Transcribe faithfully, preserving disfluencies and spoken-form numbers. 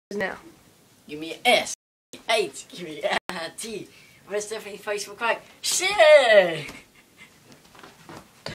Now. Give me an S. H. Give me a T. Where's Stephanie Facebook like? Shit!